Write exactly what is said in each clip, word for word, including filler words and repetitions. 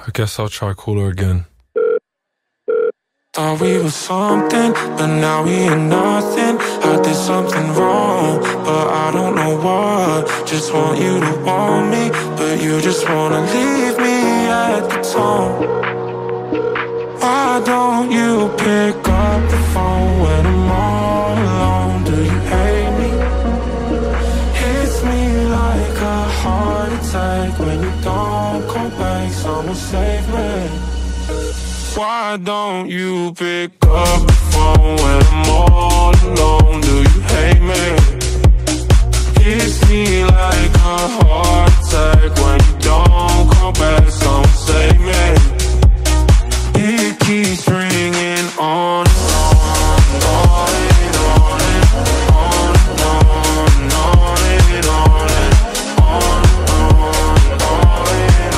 I guess I'll try call her again. Thought we were something, but now we ain't nothing. I did something wrong, but I don't know what. Just want you to want me, but you just wanna leave me at the tone. Why don't you pick up the phone when I'm all alone? Do you hate me? Hits me like a heart attack when you don't come back. Someone save me. Why don't you pick up the phone when I'm all alone? Do you hate me? Hits me like a heart attack when you don't come back. Someone save me. It keeps ringing on and on, on and on and on and on and on and on and on and on and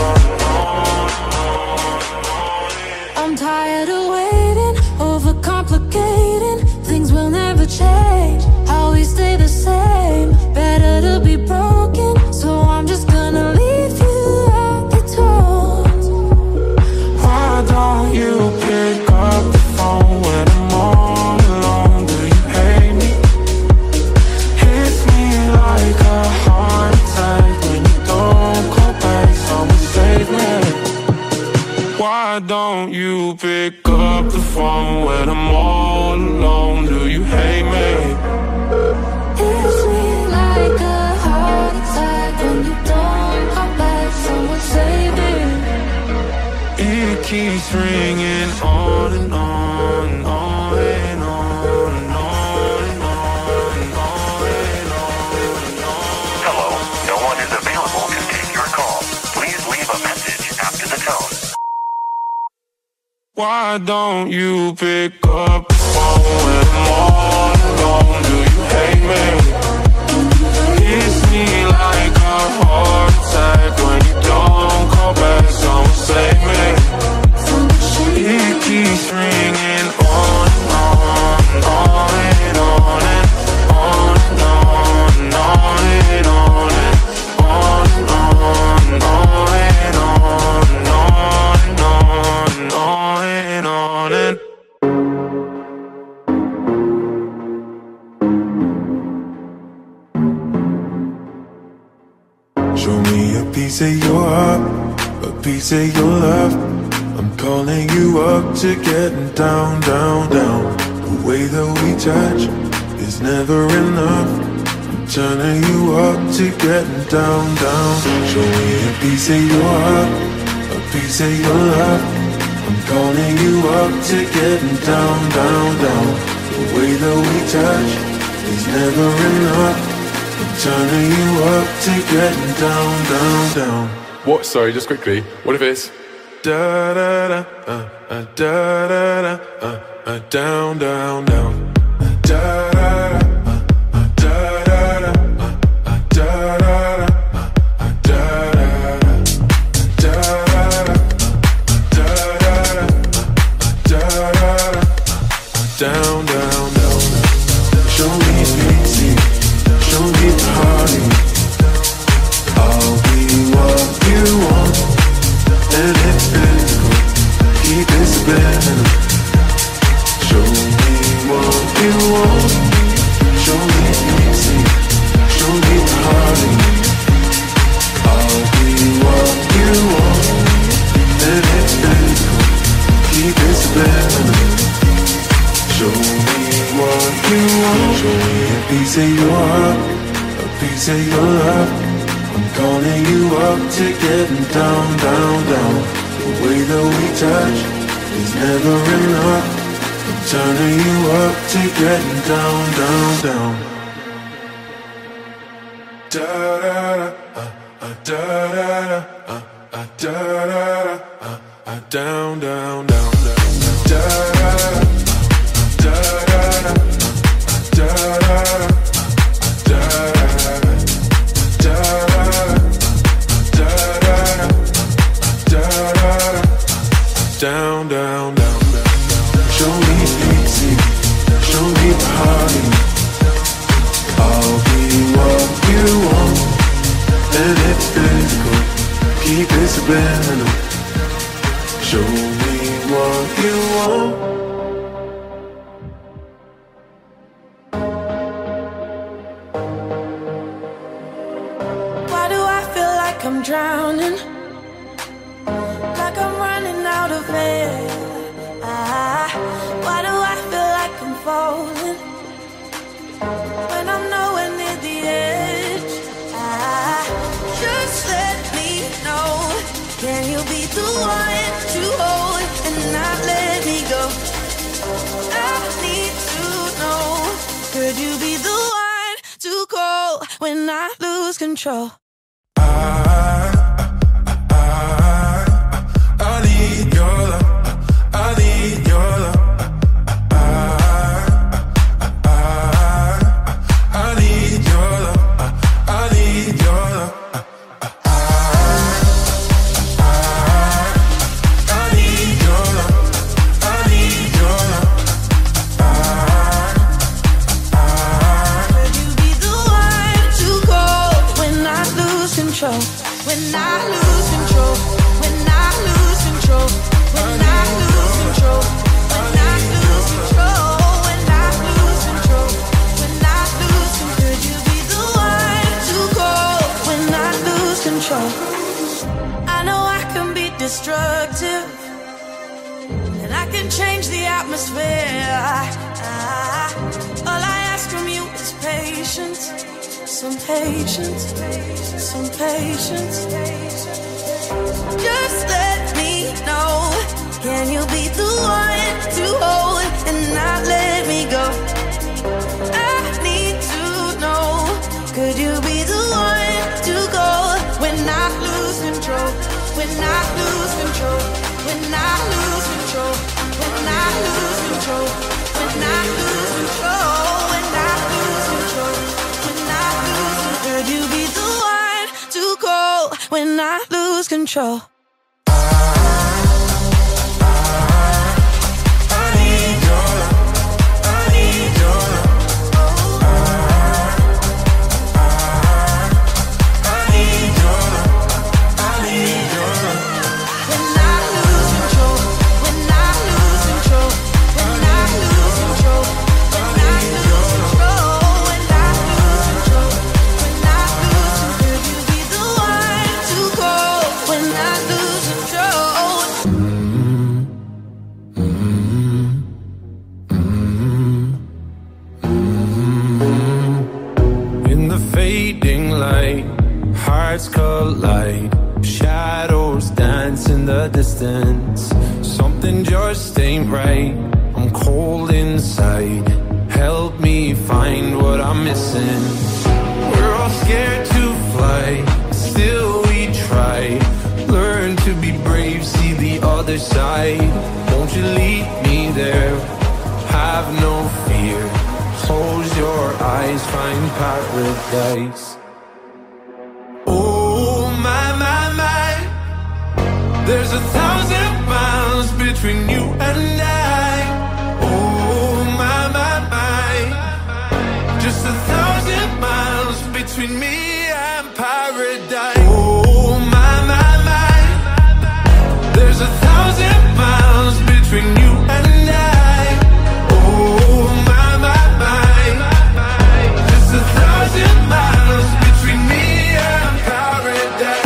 on. I'm tired of waiting, overcomplicating. Things will never change, how we stay the same. Better to be broken, so I'm just gonna leave you at the door. Why don't you pick up the phone when I'm all alone? Do you hate me? Hits me like a heart attack when you don't call back. Someone save me. Why don't you pick up the phone when I'm all alone? Do you hate me? Hits me like a heart attack when you don't come back. Someone save me. It keeps ringing on and on and on and on and on and on and on and on and on. Hello, no one is available to take your call. Please leave a message after the tone. Why don't you pick up the phone when I'm all alone? Do you hate me? Hits me like a heart attack when you don't call back. Someone save me. It keeps ringing on and on and on and on and on and on and on and on and on and on and on and on and on and on and on and on. Show me a piece of your heart, a piece of your love. I'm calling you up to getting down, down, down. The way that we touch is never enough. I'm turning you up to getting down, down. Show me a piece of your heart, a piece of your love. I'm calling you up to getting down, down, down. The way that we touch is never enough. I'm turning you up to getting down, down, down. What? Sorry, just quickly. What if it's Da da da, uh, uh, da da da, uh, uh, down, down, down. Uh, da da da, uh, uh, da da da, uh, uh, da da da, uh, uh, da da da, da da da, uh, da da da, uh, da da da, uh, down, down, down. Show me pity, show me party. I'll be what you want, and it's physical. Keep it spinning. Show me what you want. Show me easy. Show me party. I'll be what you want, and it's physical. Keep it spinning. Show me what you want. Show me a piece of your heart, a piece of your love. I'm calling you up to getting down, down, down. The way that we touch is never enough. I'm turning you up to getting down, down, down. Da da da, uh, uh, da da da, uh, uh, da da da, uh, uh, down, down, down, down. Da da da, da da da, da da da, da da da. Down, down, down, down. Show me easy, show me party. I'll be what you want, and it's physical. Keep it spinning. Show me what you want. Why do I feel like I'm drowning? Like I'm running out of air. Ah, why do I feel like I'm falling when I'm nowhere near the edge? Ah, just let me know. Can you be the one to hold and not let me go? I need to know. Could you be the one to call when I lose control? I, I, I need your love. I need your love. I, I, I need your love. I need your love. When I lose control, when I lose control, when I lose control, when I lose control, when I lose control, when I lose control, could you be the one to call when I lose control? I know I can be destructive, and I can change the atmosphere. Ah, all I ask from you is patience. Some patience, some patience. Just let me know. Can you be the one to hold and not let me go? I need to know. Could you be the one to go when I lose control? When I lose control? When I lose control? When I lose control? When I lose control? When I lose control? Could you be the one to call when I lose control? Collide, shadows dance in the distance. Something just ain't right. I'm cold inside. Help me find what I'm missing. We're all scared to fly, still we try. Learn to be brave, see the other side. Won't you lead me there? Have no fear. Close your eyes, find paradise. There's a thousand miles between you and I. Oh, my, my, my. Just a thousand miles between me and paradise. Oh, my, my, my. There's a thousand miles between you and I. Oh, my, my, my. Just a thousand miles between me and paradise.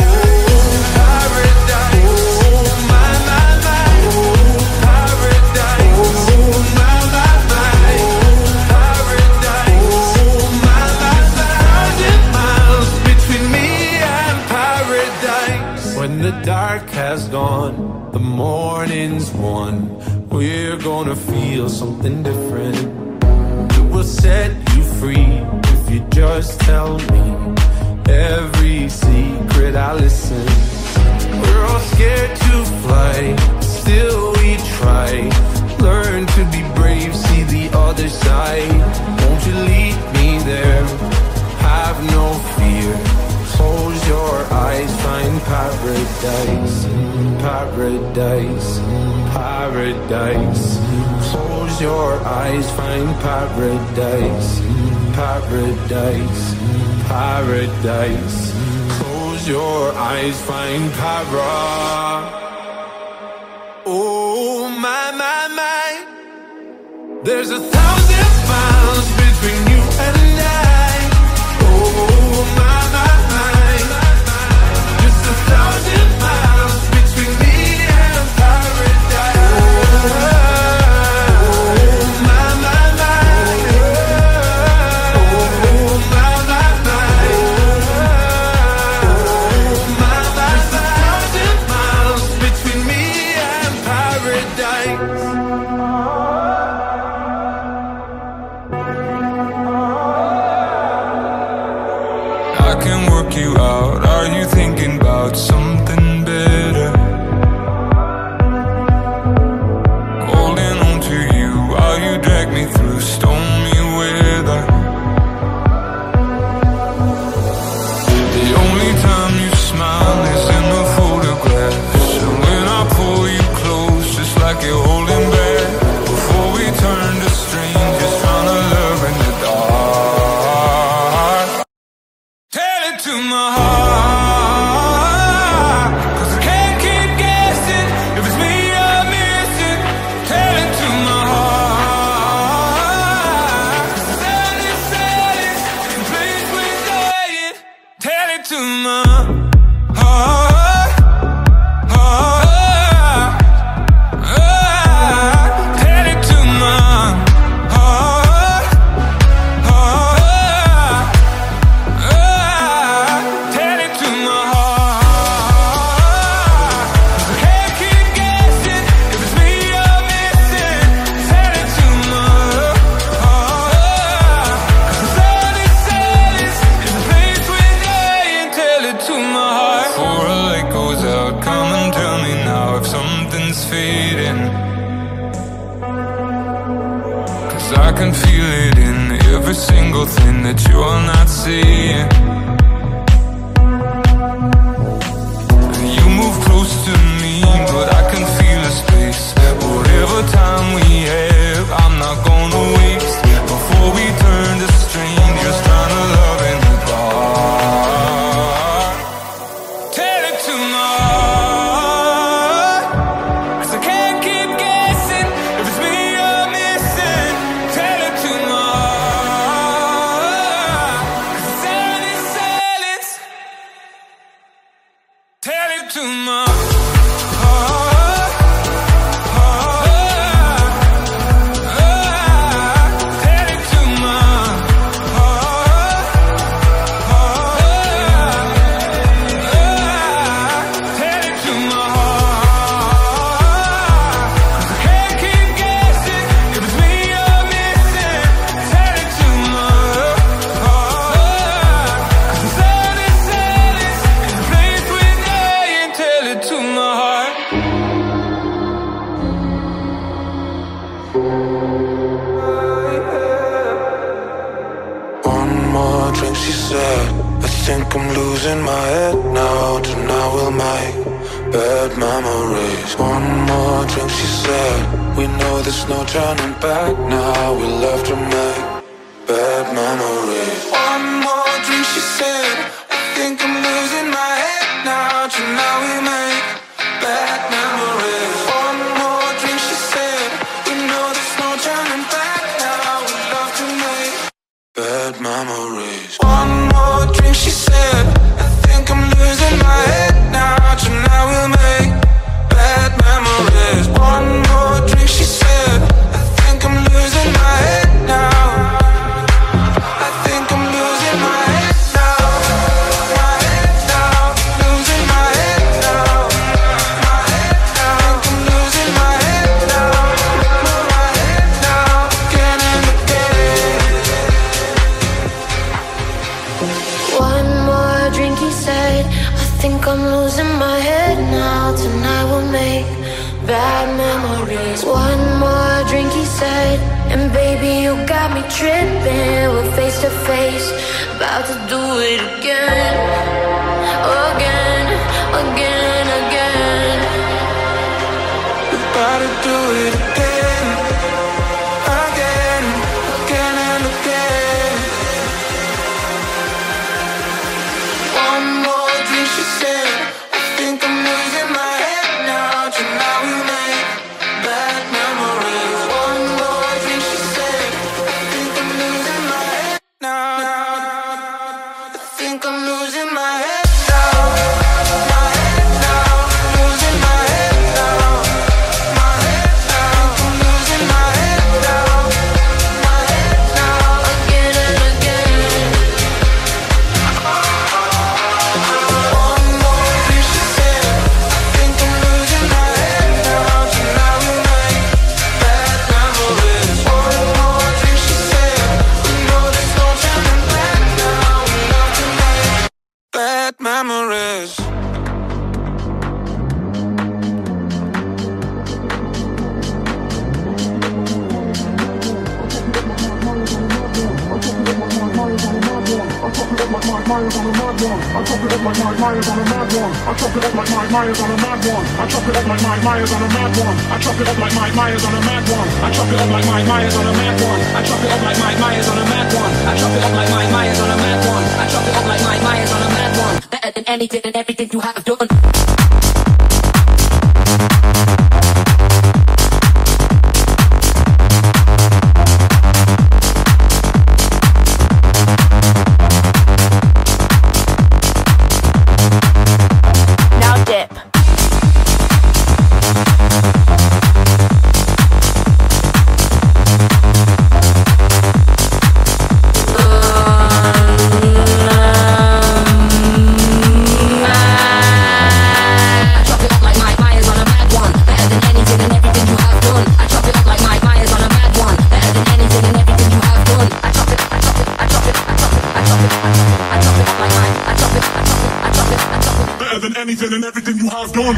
When the dark has gone, the morning's won. We're gonna feel something different. It will set you free if you just tell me every secret I listen. We're all scared to fly, still we try. Learn to be brave, see the other side. Won't you lead me there? Have no fear. Close your eyes, find paradise, paradise, paradise. Close your eyes, find paradise, paradise, paradise. Close your eyes, find para. There's a thousand miles between you and I. Oh my, my, my. Just a thousand miles between me and paradise. Oh my, my, my. Oh my, my, my. Oh my, my, my. Just a thousand miles between me and paradise. You out, are you thinking about something better? Holding on to you while you drag me through stormy weather. The only time you smile is in the photographs, and when I pull you close, just like you're holding back, before we turn to strangers trying to love in the dark. Tell it to my heart, 'cause I can't keep guessing if it's me you're missing. Tell it to my heart, 'cause the sound is silence in the place we're dying. Tell it to my heart, heart, heart. Tell it to my heart, heart, heart. Tell it to my heart, 'cause I can't keep guessing if it's me you're missing. Tell it to my heart, 'cause the sound is silence in the place we're dying. Tell it to my heart. Before a light goes out, come and tell me now if something's fading, 'cause I can feel it in every single thing that you're not seeing. You move close to me, but I can feel the space. Whatever time we have, I'm not gonna waste, before we turn to strangers trying to love in the dark. Tell it to my heart, 'cause I can't keep guessing if it's me you're missing. Tell it to my heart, 'cause the sound is silence. Tell it to my heart, heart, heart. Tell it to my heart, heart, heart. Tell it to my heart, 'cause I can't keep guessing if it's me you're missing. Tell it to my heart, 'cause the sound is silence in the place we're dying. Tell it to my heart. One more drink, she said. I think I'm losing my head now. Tonight we'll make bad memories. One more drink, she said. We know there's no turning back now. We love to make bad memories. One more drink, she said. I think I'm losing my head now. Tonight we make bad memories. One more drink, she said. We know there's no turning back now. We love to make bad memories. One more drink, she said. I think I'm losing my head now. Tonight we'll make bad memories. One more drink, she said. I think I'm losing my head now. I think I'm losing my head now. My head now. Losing my head now. My head now. I think I'm losing my head now. My head now. Again and again. One more drink, he said. I think I'm losing my head now. Tonight we'll make bad memories. One more drink, he said. And baby, you got me tripping. We're face to face, about to do it again. Again, again, again. We're about to do it again. Again, again and again. One more drink, she said. I think I'm losing my head now. Tonight we make bad memories. One more drink, she Myers on a mad one. I chop it up like Mike Myers on a mad one. I chop it up like Mike Myers on a mad one. I chop it up like Mike Myers on a mad one. I chop it up like Mike Myers on a mad one. I chop it up like Mike Myers on a mad one. I chop it up like Mike Myers on a mad one. I chop it up like Mike Myers on a mad one. I chop it up like Mike Myers on a mad one. Better than anything and everything you have done. Anything and everything you have done.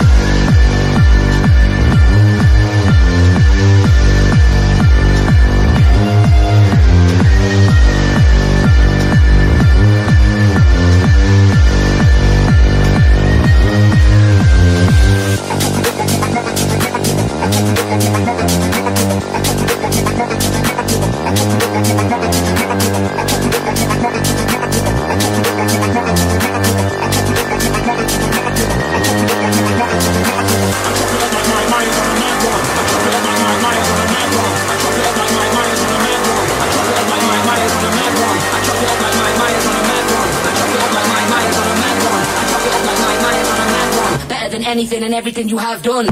Anything and everything you have done.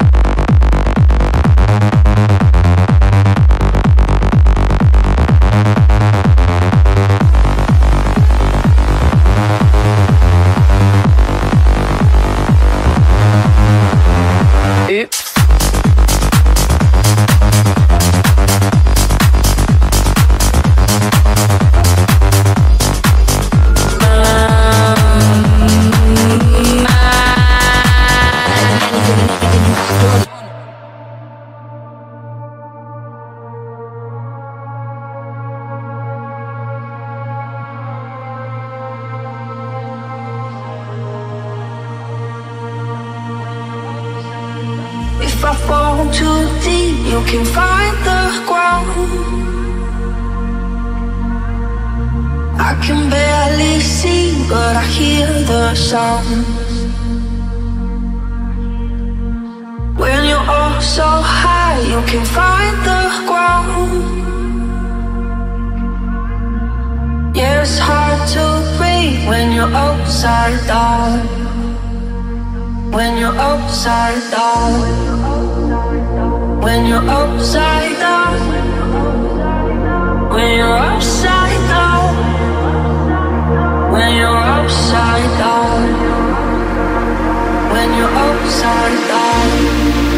Oops. If I fall too deep, you can find the ground. I can barely see, but I hear the sound. When you're all so high, you can find the ground. Yeah, it's hard to breathe when you're upside down. When you're upside down. When you're upside down. When you're upside down. When you're upside down. When you're upside down.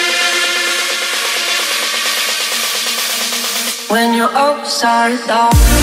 When you're upside down.